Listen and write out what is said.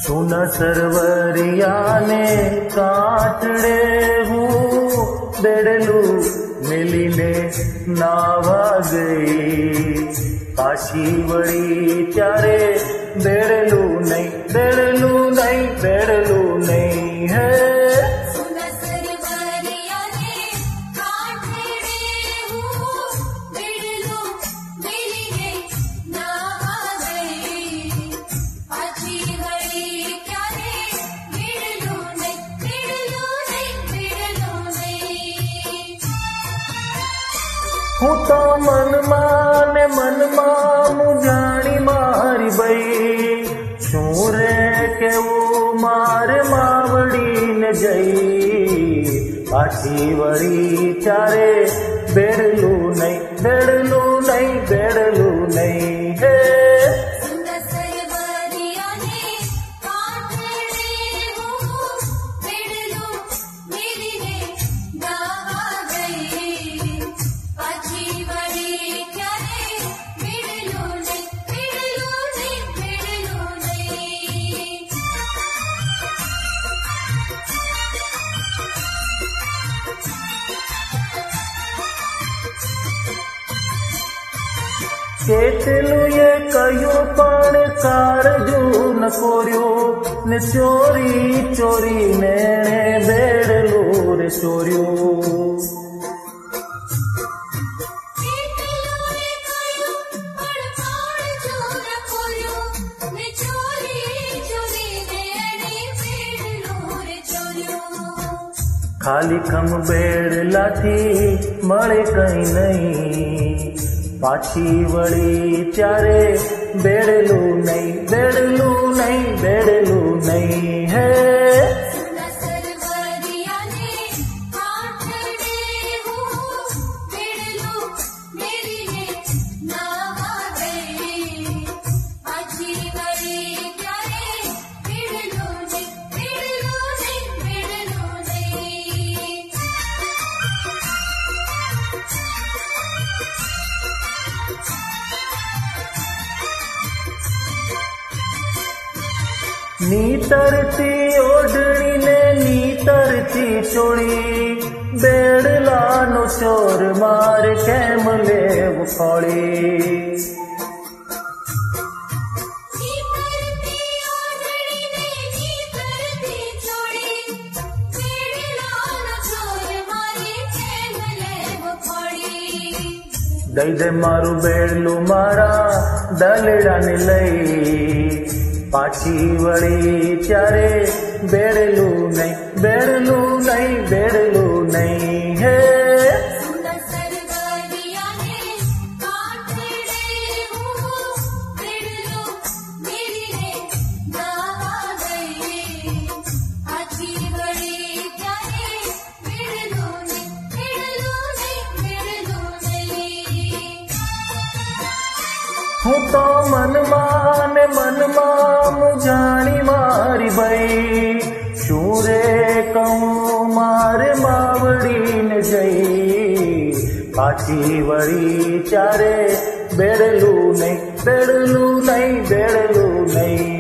सुन सरवरिया ने काटड़े हूँ बेड़लू मिली ने नावा गई पाछी वड़ी चारे बेड़लू नहीं बेड़लू नहीं बेड़लू नहीं है। हूँ तो मन मुझाणी मारी बई शूरे के वो मार मावड़ी न जई पाछी वड़ी चारे बेड़लू नहीं बेड़लू नहीं बेड़लू नहीं है। केतलू ये कयो पण कारजू न कोरियो ने चोरी चोरी ने बेड़लू रे चोरियो। खाली खम बेड़ला थी मळे कहीं नहीं पाछी वड़ी चारे बेड़लू नहीं बेड़लू नहीं बेड़लू नहीं है। नीतरती ओढ़नी ने नीतरती चोड़ी बेड़ला नो चोर मार कैमले उखोड़ी। दई दे मारू बेड़लू मारा दलड़ा ने लई पाछी वड़ी चारे बेड़लू नहीं बेड़लू नहीं बेड़लू नहीं है। हूँ तो मन मुझाणी मारी बई शूरे कहूँ मार मावड़ी न जई पाछी वड़ी चारे बेड़लू नहीं बेड़लू नहीं बेड़लू नहीं।